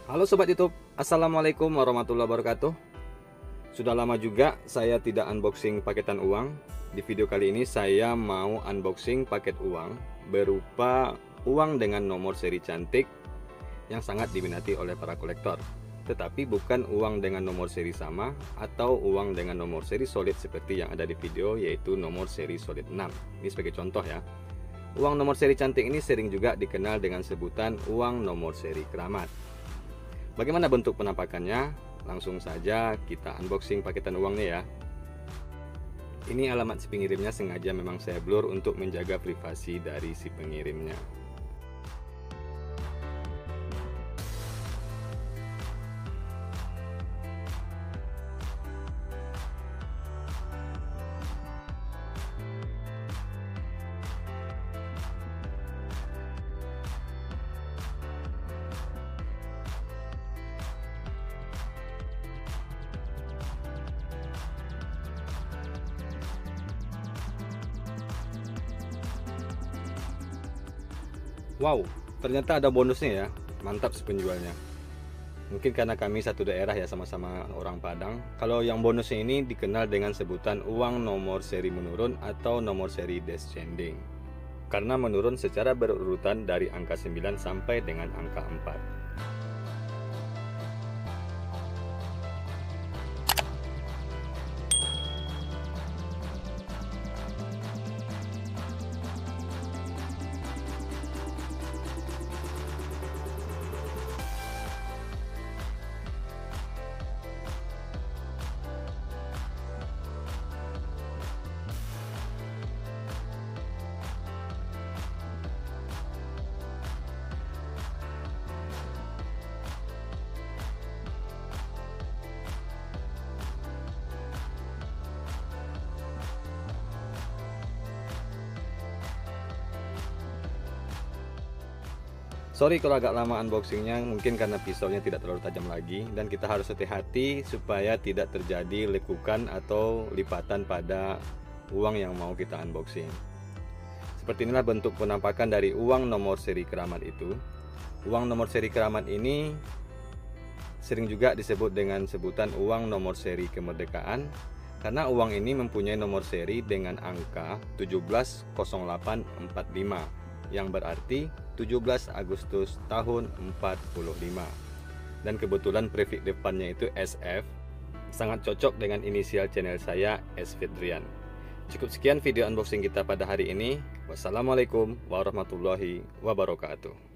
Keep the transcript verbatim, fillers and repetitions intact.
Halo Sobat YouTube, Assalamualaikum warahmatullahi wabarakatuh. Sudah lama juga saya tidak unboxing paketan uang. Di video kali ini saya mau unboxing paket uang berupa uang dengan nomor seri cantik yang sangat diminati oleh para kolektor. Tetapi bukan uang dengan nomor seri sama atau uang dengan nomor seri solid seperti yang ada di video, yaitu nomor seri solid enam. Ini sebagai contoh ya. Uang nomor seri cantik ini sering juga dikenal dengan sebutan uang nomor seri keramat. Bagaimana bentuk penampakannya? Langsung saja kita unboxing paketan uangnya ya. Ini alamat si pengirimnya, sengaja memang saya blur untuk menjaga privasi dari si pengirimnya. Wow, ternyata ada bonusnya ya. Mantap si penjualnya. Mungkin karena kami satu daerah ya, sama-sama orang Padang. Kalau yang bonusnya ini dikenal dengan sebutan uang nomor seri menurun atau nomor seri descending, karena menurun secara berurutan dari angka sembilan sampai dengan angka empat. Sorry kalau agak lama unboxingnya, mungkin karena pisaunya tidak terlalu tajam lagi, dan kita harus hati-hati supaya tidak terjadi lekukan atau lipatan pada uang yang mau kita unboxing. Seperti inilah bentuk penampakan dari uang nomor seri keramat itu. Uang nomor seri keramat ini sering juga disebut dengan sebutan uang nomor seri kemerdekaan, karena uang ini mempunyai nomor seri dengan angka tujuh belas nol delapan empat lima, yang berarti tujuh belas Agustus tahun empat puluh lima. Dan kebetulan prefix depannya itu S F, sangat cocok dengan inisial channel saya, S Fidrian. Cukup sekian video unboxing kita pada hari ini. Wassalamualaikum warahmatullahi wabarakatuh.